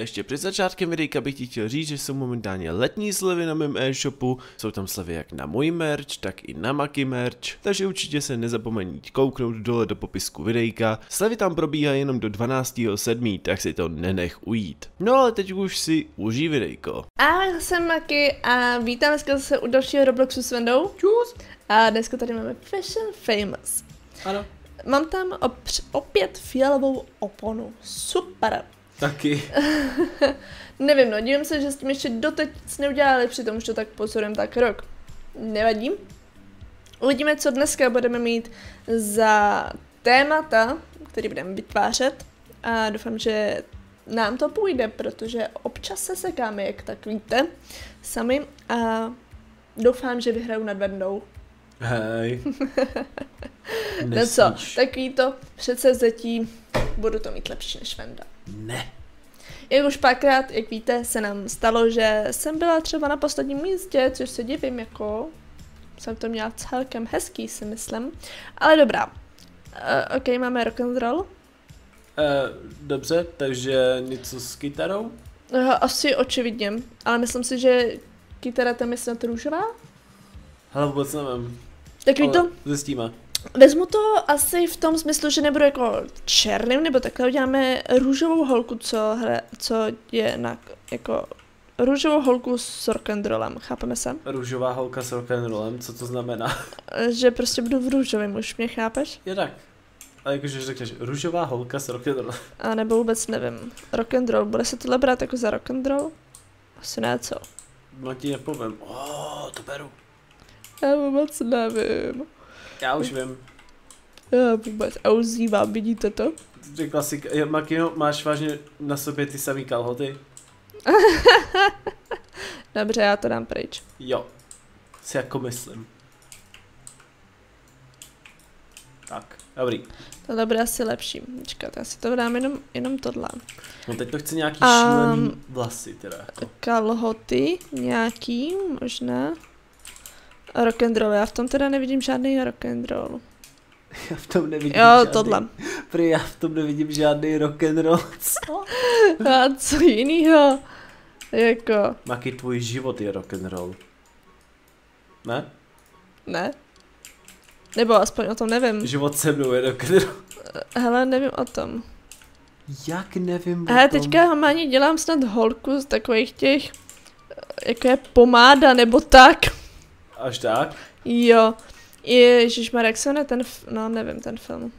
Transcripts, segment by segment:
Ještě před začátkem videjka bych ti chtěl říct, že jsou momentálně letní slevy na mém e-shopu, jsou tam slevy jak na můj merch, tak i na Maki merch, takže určitě se nezapomeň kouknout dole do popisku videjka. Slevy tam probíhají jenom do 12.7., tak si to nenech ujít. No ale teď už si užij videjko. Ahoj, jsem Maki a vítám dneska zase u dalšího Robloxu s Vendou. Čus! A dneska tady máme Fashion Famous. Ano. Mám tam opět fialovou oponu. Super. Taky. Nevím, no, dívám se, že s tím ještě doteď nic neudělali, přitom už to tak pozorujem tak rok. Nevadí. Uvidíme, co dneska budeme mít za témata, které budeme vytvářet. A doufám, že nám to půjde, protože občas se sekáme, jak tak víte, sami. A doufám, že vyhraju nad Vendou. Hej. No co, takový to předsevzetí, budu to mít lepší než Venda. Ne. Jak už párkrát, jak víte, se nám stalo, že jsem byla třeba na posledním místě, což se divím, jako jsem to měla celkem hezký, si myslím. Ale dobrá. Ok, máme rock'n'roll. Dobře, takže něco s kytarou? Asi očividně, ale myslím si, že kytara tam je snad růžová. Ale vůbec nevím. Takový to? Zjistíme. Vezmu to asi v tom smyslu, že nebudu jako černým, nebo takhle uděláme růžovou holku, co je na, jako růžovou holku s rock'n'rollem, chápeme se? Růžová holka s rock'n'rollem, co to znamená? Že prostě budu v růžovém, už mě chápeš? Je tak. A jakože řekneš růžová holka s rock'n'rollem. A nebo vůbec nevím. Rock'n'roll, bude se tohle brát jako za rock'n'roll? Asi ne, co? No ti nepovím. To beru. Já vůbec nevím. Já už vím. Já vůbec, a už zívám, vidíte to? Řekla si, Makino, máš vážně na sobě ty samý kalhoty? Dobře, já to dám pryč. Jo. Si jako myslím. Tak, dobrý. Tohle bude asi lepší. Počkat, já si to dám jenom tohle. No teď to chce nějaký šílený vlasy teda. Kalhoty, nějaký, možná. Rock'n'roll, já v tom teda nevidím žádný rock'n'roll. Já v tom nevidím žádný. Tohle. Prý já v tom nevidím žádný rock'n'roll, co? A co jinýho? Jako... Maki, tvůj život je rock'n'roll. Ne? Ne? Nebo aspoň o tom nevím. Život se mnou je rock'n'roll. Hele, nevím o tom. Jak nevím o tom? Hele, teďka normálně dělám snad holku z takových těch... Jako je pomáda, nebo tak. Až tak? Jo. Ježišmarja, jak se jmenuje ten no nevím, ten film.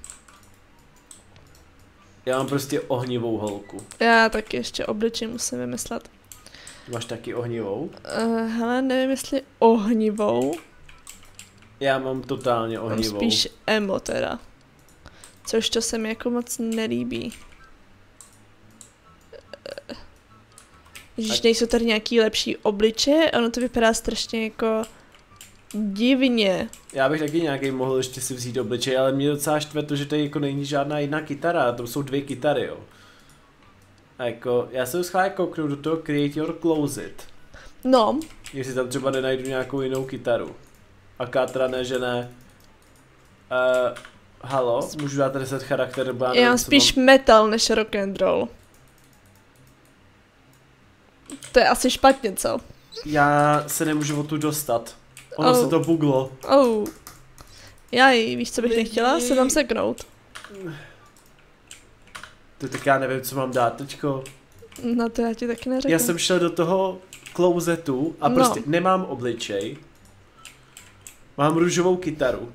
Já mám prostě ohnivou holku. Já taky ještě obličej musím vymyslet. Máš taky ohnivou? Hele, nevím jestli ohnivou. Já mám totálně ohnivou. Mám spíš emo teda. Což to se mi jako moc nelíbí. Ježiš, nejsou tady nějaký lepší obličeje, ono to vypadá strašně jako divně. Já bych taky nějaký mohl ještě si vzít obličej, ale mě docela štve to, že tady jako není žádná jedna kytara, to jsou 2 kytary, jo. A jako, já se schválně kouknu do toho Create Your Closet. No. Jestli tam třeba nenajdu nějakou jinou kytaru. A Kátra ne, že ne. Halo, můžu dát reset charakter, nebo já mám spíš metal než rock'n'roll. To je asi špatně, co? Já se nemůžu o tu dostat. Ono se to buglo. Jaj, víš, co bych nechtěla? Se tam seknout. Tak já nevím, co mám dát teďko. No to já ti taky neřeknu. Já jsem šel do toho closetu a prostě nemám obličej. Mám růžovou kytaru.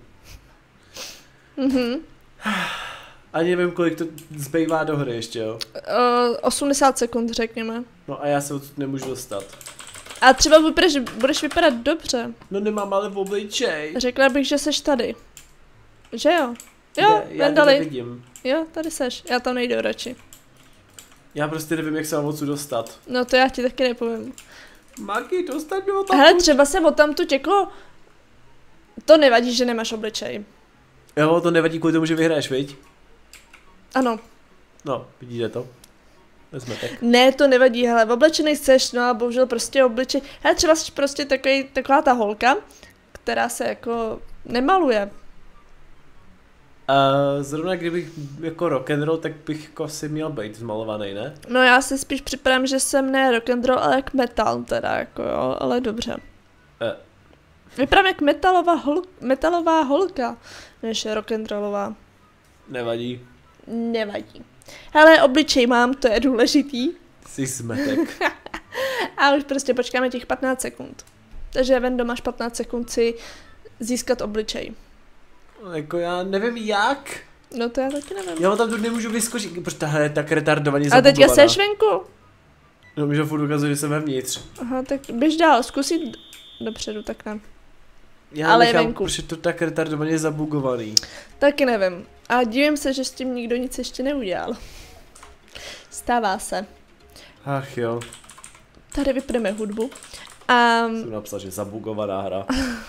Ani nevím, kolik to zbývá do hry ještě, jo. 80 sekund, řekněme. No a já se odsud nemůžu dostat. A třeba budeš vypadat dobře. No nemám ale v obličej. Řekla bych, že seš tady. Že jo? Jo, já to nevidím. Jo, tady seš. Já tam nejdu radši. Já prostě nevím, jak se mám odsud dostat. No to já ti taky nepovím. Maki, dostaň mě odtamtud. Hele, třeba se odtamtud jako... To nevadí, že nemáš obličej. Jo, to nevadí kvůli tomu, že vyhraješ, viď? Ano. No, vidíte to? Vezmetek. Ne, to nevadí, hele, oblečený seš, no a bohužel prostě obličej. Hele, třeba jsi prostě taková ta holka, která se jako nemaluje. Zrovna kdybych jako rock and roll, tak bych jako asi měl být zmalovaný, ne? No já si spíš připravím, že jsem ne rock and roll, ale jak metal teda, jako jo, ale dobře. Vypadám jak metalová holka, než rock and rollová. Nevadí. Nevadí. Hele, obličej mám, to je důležitý. Jsi smetek. A už prostě počkáme těch 15 sekund. Takže Vendo, máš 15 sekund si získat obličej. Jako já nevím jak. No to já taky nevím. Já tam tu nemůžu vyskočit, protože tahle je tak retardovaně A zabugovaná. teďka seš venku? No, že furt ukazuje, že jsem vevnitř. Aha, tak běž dál, zkusit dopředu, tak ne. Já Ale nechám, venku. protože to tak retardovaně zabugovaný. Taky nevím. A divím se, že s tím nikdo nic ještě neudělal. Stává se. Ach jo. Tady vypneme hudbu. Jsem napsal, že zabugovaná hra.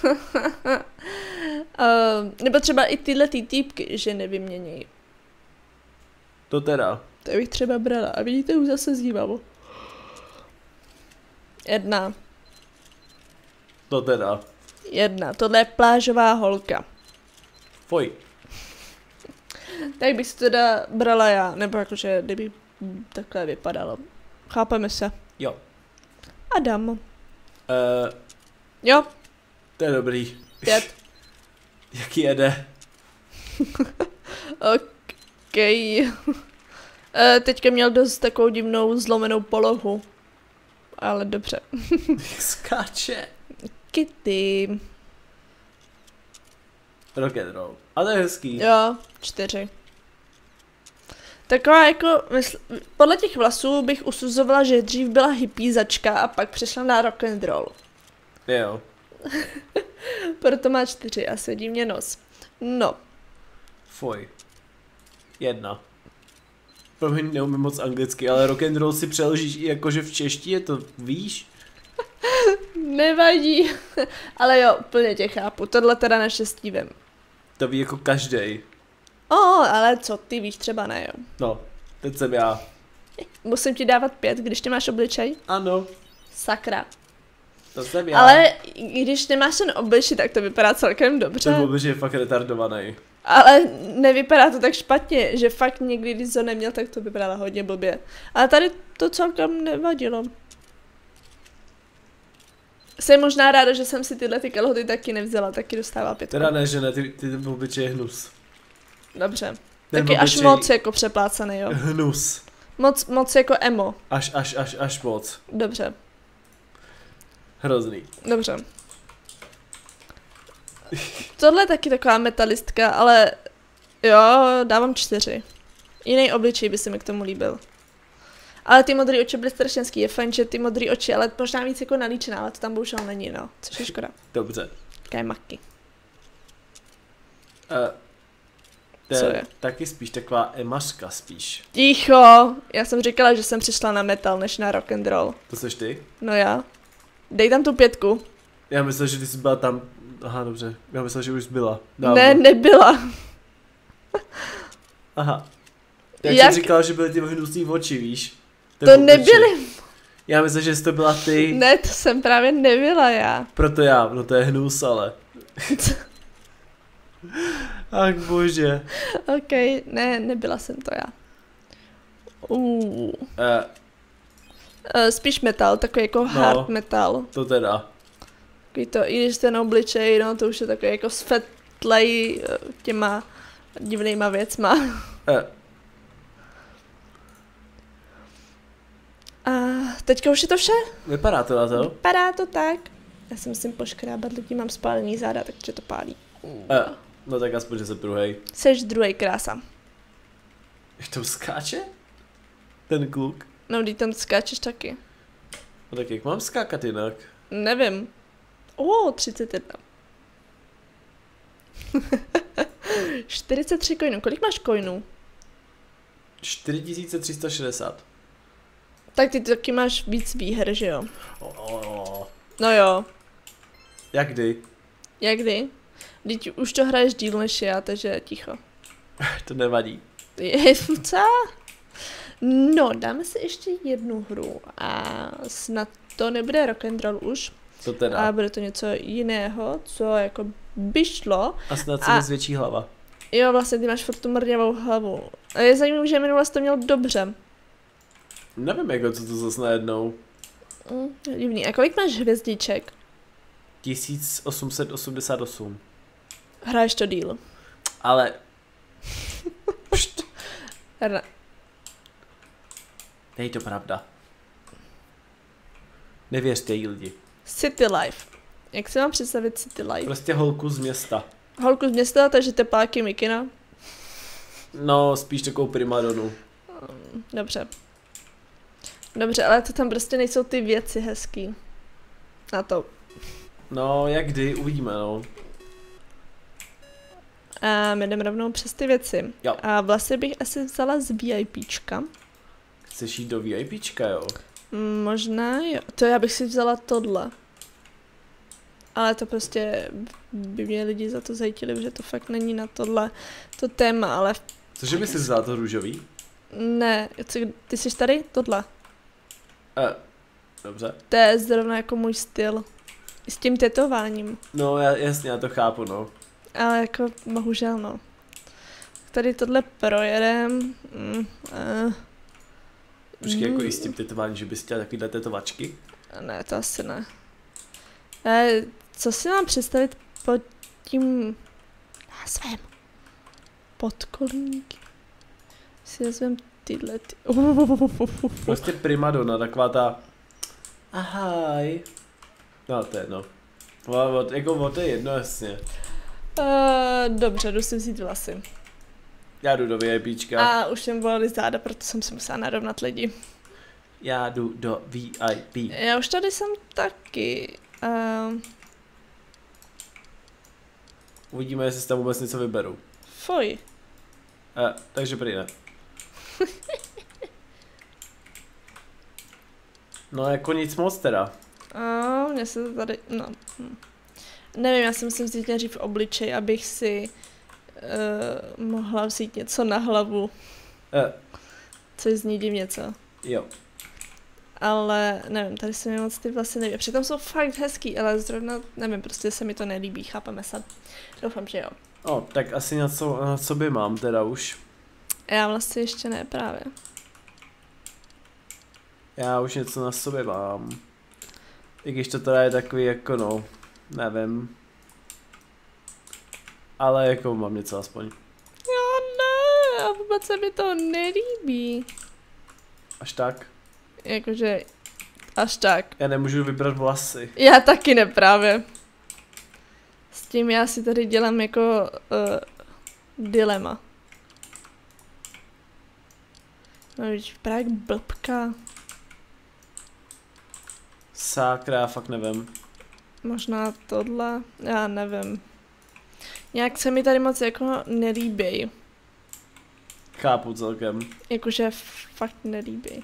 Nebo třeba i tyhle týpky, že nevyměnějí. To teda. To bych třeba brala. A vidíte, už zase zívalo. 1. To teda. 1. Tohle je plážová holka. Foj. Tak bych si teda brala já. Nebo jakože, kdyby takhle vypadalo. Chápeme se. Jo. Adam. Jo. To je dobrý. 5. Jaký jede? OK. Teďka měl dost takovou divnou zlomenou polohu. Ale dobře. Skáče. Kitty. Rock and roll. A to je hezký. Jo, 4. Taková jako, podle těch vlasů bych usuzovala, že dřív byla hippízačka a pak přešla na rock and roll. Jo. Proto má 4 a sedí mě nos. No. Foj. 1. Promiň, neumím moc anglicky, ale rock and roll si přeložíš i jakože v češtině, to víš? Nevadí. Ale jo, úplně tě chápu. Tohle teda naštěstí vím. To ví jako každej. Ale co, ty víš, třeba ne, jo. No, teď jsem já. Musím ti dávat 5, když ty máš obličej? Ano, Sakra. to jsem já. Ale když nemáš ten obličej, tak to vypadá celkem dobře. Ten obličej je fakt retardovaný. Ale nevypadá to tak špatně, že fakt někdy, když to neměl, tak to vypadalo hodně blbě. Ale tady to celkem nevadilo. Jsem možná ráda, že jsem si tyhle ty kalhoty taky nevzala, taky dostává 5. Teda ne, že ne, ty obličej je hnus. Dobře. Ten Taky až obličej- moc jako přeplácaný, jo. Hnus. Moc jako emo. Až moc. Dobře, Hrozný. dobře. Tohle je taky taková metalistka, ale jo, dávám 4. Jiný obličej by se mi k tomu líbil. Ale ty modré oči byly strašně hezký. Je fajn, že ty modré oči, ale možná víc jako nalíčená, ale to tam bohužel není, no. Což je škoda. Dobře. Také maky. To Co je je? taky spíš taková emařka spíš. Ticho! Já jsem říkala, že jsem přišla na metal, než na rock and roll. To seš ty? No já. Dej tam tu 5. Já myslel, že ty jsi byla tam. Aha, dobře. Já myslel, že už jsi byla. Dávno. Ne, nebyla. Aha. Jak Jak? jsem říkala, že byly ty hnusný oči, víš? To nebyly. Já myslím, že jsi to byla ty. Ne, to jsem právě nebyla já. Proto já, no to je hnus, ale. Ach bože. OK, ne, nebyla jsem to já. Spíš metal, takový jako hard metal. To teda. Takový to, i když ten obličej, no to už je takový jako světlej těma divnýma věcma. A teďka už je to vše? Vypadá to na to? Vypadá to tak. Já si musím poškrábat, lidi mám spálený záda, takže to pálí. No tak aspoň, že jsem druhej. Seš druhý, krása. Jak to skáče? Ten kluk. No, když tam skáčeš taky. No tak jak mám skákat jinak? Nevím. 31. 43 coinů. Kolik máš coinů? 4360. Tak ty taky máš víc výher, že jo? Oh. No jo. Jak kdy? Jak kdy? Vždyť už to hraješ díl než já, takže ticho. To nevadí. Co? No, dáme si ještě jednu hru a snad to nebude rock and roll už. To teda. A bude to něco jiného, co jako by šlo. A snad se nezvětší hlava. Jo, vlastně ty máš furt tu mrňavou hlavu. A je zajímavé, že minule jsi to měl dobře. Nevím, jako co to zase najednou. Divný. A kolik máš hvězdiček? 1888. Hraješ to díl. Ale... Není to pravda. Nevěřte jí lidi. City Life. Jak si mám představit City Life? Prostě holku z města. Holku z města, takže tepláky mikina. No, spíš takovou primadonu. Dobře. Dobře, ale to tam prostě nejsou ty věci hezký. Na to. No, jak kdy, uvidíme, no. A my jdeme rovnou přes ty věci. Jo. A vlastně bych asi vzala z VIPčka. Chceš jít do VIPčka, jo? Možná jo. To já bych si vzala tohle. Ale to prostě by mě lidi za to zajítili, že to fakt není na tohle to téma, ale... Cože by si vzala to růžový? Ne, ty jsi tady? Tohle. Dobře. To je zrovna jako můj styl. S tím tetováním. No, jasně, já to chápu, no. Ale jako, bohužel no. Tady tohle projedem. Počkej, jako i s tím tetováním, že bys chtěla takovýhle tetovačky? Ne, to asi ne. Co si mám představit pod tím názvem? Podkolínky. Si vezmem tyhle ty... Prostě primadona, taková ta... Ahaj. No, to je jedno. Jako to je jedno, jasně. Dobře, jdu si vzít vlasy. Já jdu do VIPčka. A už jsem bolely záda, proto jsem si musela narovnat lidi. Já jdu do VIP. Já už tady jsem taky. Uvidíme, jestli si tam vůbec něco vyberu. Fuj. Takže prý ne. No jako nic moc teda. Mně se to tady, no. Nevím, já si musím vzít nejdřív obličej, abych si mohla vzít něco na hlavu. Což zní divně, co? Jo. Ale nevím, tady se mi moc ty vlasy neví. Přitom jsou fakt hezký, ale zrovna, nevím, prostě se mi to nelíbí, chápeme se. Doufám, že jo. Tak asi na co by mám teda už. Já vlastně ještě ne, právě. Já už něco na sobě mám. I když to teda je takový jako no, nevím. Ale jako mám něco aspoň. Jo ne, a vůbec se mi to nelíbí. Až tak? Jakože, až tak. Já nemůžu vybrat vlasy. Já taky ne právě. S tím já si tady dělám jako dilema. No víš, právě jak blbka. Sakra, já fakt nevím. Možná tohle, já nevím. Nějak se mi tady moc jako nelíbí. Chápu celkem. Jakože fakt nelíbí.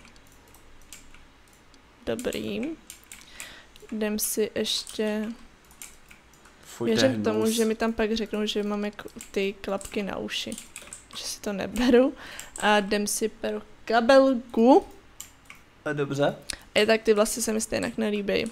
Dobrý. Jdem si ještě... Fuj, Věřím k tomu, že mi tam pak řeknou, že mám jako ty klapky na uši. Že si to neberu. A jdem si pro kabelku. Dobře. A tak ty vlasy se mi stejně nelíbí.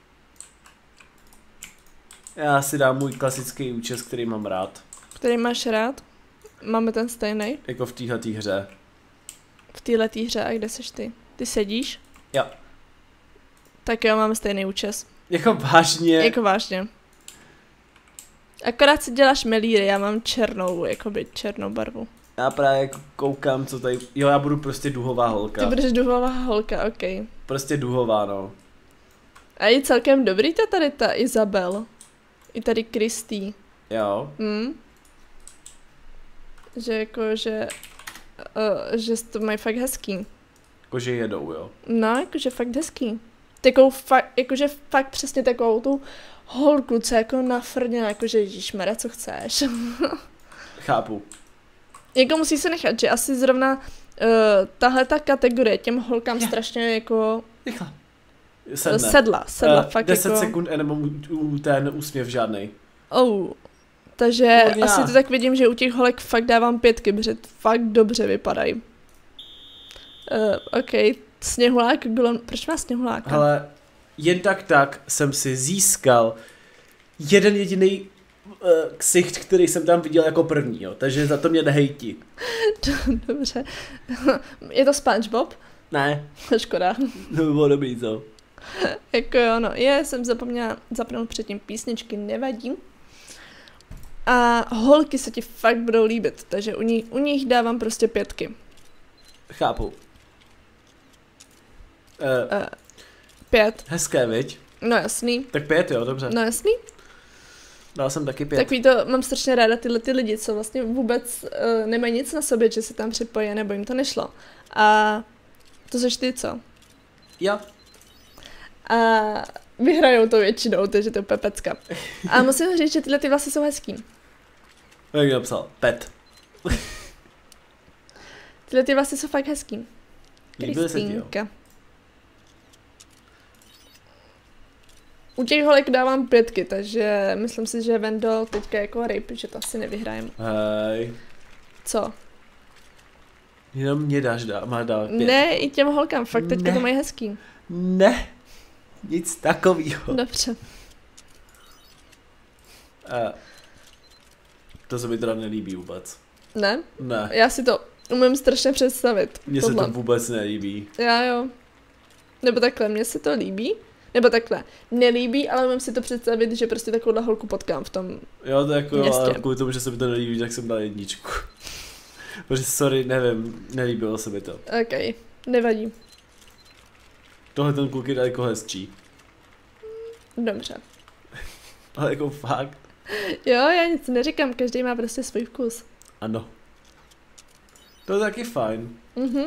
Já si dám můj klasický účes, který mám rád. Který máš rád? Máme ten stejný? Jako v téhletý hře. V této hře, a kde seš ty? Ty sedíš? Jo. Tak jo, máme stejný účes. Jako vážně. Jako vážně. Akorát si děláš melíry, já mám černou, jakoby černou barvu. Já právě jako koukám, co tady... Jo, já budu prostě duhová holka. Ty budeš duhová holka, ok. Prostě duhová, no. A je celkem dobrý tady ta Izabel. I tady Kristý. Jo. Že jako, že to mají fakt hezký. Jakože jedou, jo. No, jakože fakt hezký. Takovou fakt, jakože fakt přesně takovou tu holku, co jako nafrněná, jakože ježišmarja, co chceš. Chápu. Jako musí se nechat, že asi zrovna tahle ta kategorie těm holkám strašně jako... Rychle. Sedla, fakt 10 jako... sekund a nebo ten úsměv žádnej. Takže Kurňa. asi to tak vidím, že u těch holek fakt dávám 5, protože fakt dobře vypadají. Ok, sněhulák, proč má sněhuláka? Hele, jen tak jsem si získal jeden jediný ksicht, který jsem tam viděl jako první, jo, takže za to mě nehejti. Dobře. Je to SpongeBob? Ne. Škoda. To by bylo dobrý, co? Jako jo, no. Jsem zapomněla zapnout předtím písničky, nevadí. A holky se ti fakt budou líbit, takže u nich dávám prostě 5. Chápu. 5. Hezké, viď? No jasný. Tak 5, jo, dobře. No jasný. Dal jsem taky 5. Takový to, mám strašně ráda tyhle ty lidi, co vlastně vůbec nemají nic na sobě, že se tam připojí, nebo jim to nešlo. A to seš ty, co? Jo. A vyhrajou to většinou, takže to je úplně pecka. A musím říct, že tyhle ty vlasy jsou hezký. Jak napsal? Pet. Tyhle ty vlasy jsou fakt hezký. Líbily se ti, jo? Kristýnka. U těch holek dávám 5, takže myslím si, že Vendel teďka jako ryb, že to asi nevyhrajem. Hej. Co? Jenom mě má dát 5. Ne, i těm holkám, fakt teďka to mají hezký. Ne. Nic takovýho. Dobře. To se mi teda nelíbí vůbec. Ne? Ne. Já si to umím strašně představit. Mně se to vůbec nelíbí. Já jo. Nebo takhle, mně se to líbí. Nebo takhle, nelíbí, ale umím si to představit, že prostě takovouhle holku potkám v tom Jo, to jako městě. ale kvůli tomu, že se mi to nelíbí, tak jsem dal 1. Protože sorry, nevím, nelíbilo se mi to. OK, nevadí. Tohle ten kluk je daleko hezčí. Dobře. Ale jako fakt. Jo, já nic neříkám, každý má prostě svůj vkus. Ano. To je taky fajn.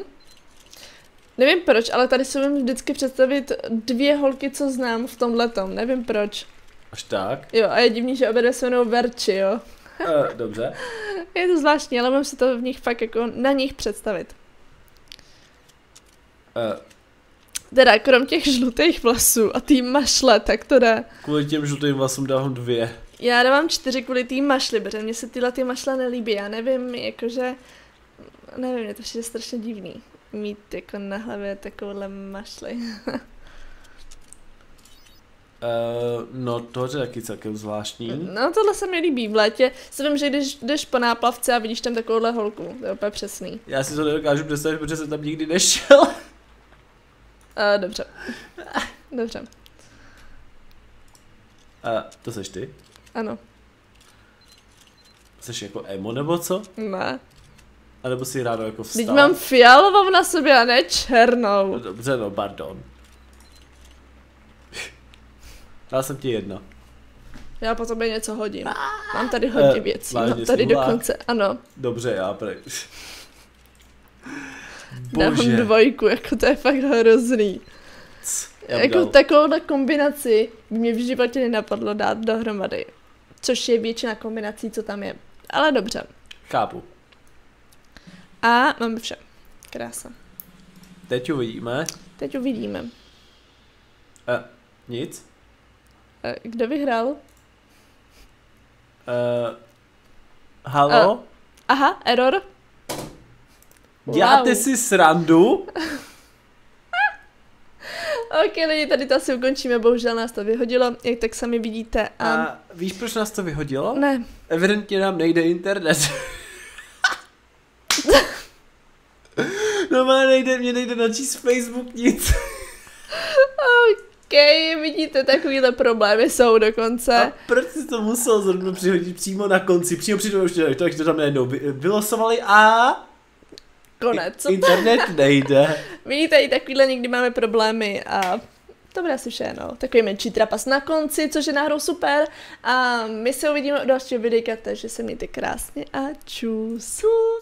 Nevím proč, ale tady si umím vždycky představit 2 holky, co znám v tomhletom, nevím proč. Až tak? Jo, a je divný, že obě se jmenou Verči, jo. Dobře. Je to zvláštní, ale mám si to v nich fakt jako na nich představit. Teda, krom těch žlutých vlasů a tý mašle, tak to jde. Kvůli těm žlutým vlasům dávám 2. Já dávám 4 kvůli tý mašli, protože mně se tyhle ty mašle nelíbí, já nevím, jakože, nevím, mě to přijde strašně divný. Mít jako na hlavě takovouhle mašli. No to je taky celkem zvláštní. No tohle se mi líbí v létě. Si vím, že když jdeš po náplavce a vidíš tam takovouhle holku, to je úplně přesný. Já si to nedokážu představit, protože jsem tam nikdy nešel. Dobře. Dobře. To seš ty? Ano. Seš jako emo nebo co? Ne. A nebo si ráno jako vstala? Teď mám fialovou na sobě a ne černou. No, dobře, no, pardon. Dal jsem ti 1. Já po tobě něco hodím. Mám tady hodně věcí. Mám tady dokonce, ano. Dobře, já Dám 2, jako to je fakt hrozný. Jako takovouhle kombinaci by mě v životě nenapadlo dát dohromady. Což je většina kombinací, co tam je. Ale dobře. Chápu. A máme vše. Krása. Teď uvidíme. Teď uvidíme. Nic. Kdo vyhrál? Halo? Aha, error. Děláte si srandu? OK, lidi, tady to asi ukončíme, bohužel nás to vyhodilo, jak tak sami vidíte. A víš, proč nás to vyhodilo? Ne. Evidentně nám nejde internet. No má mě nejde načíst Facebook nic. OK, vidíte, takovýhle problémy jsou dokonce. A proč jsi to musel zrovna přihodit přímo na konci, přímo při tom už to tam najednou vylosovali a... Konec. Internet nejde. Vidíte, i takovýhle někdy máme problémy a to bude asi vše, no. Takový menší trapas na konci, což je náhodou super. A my se uvidíme u dalšího videa, takže se mějte krásně a čus.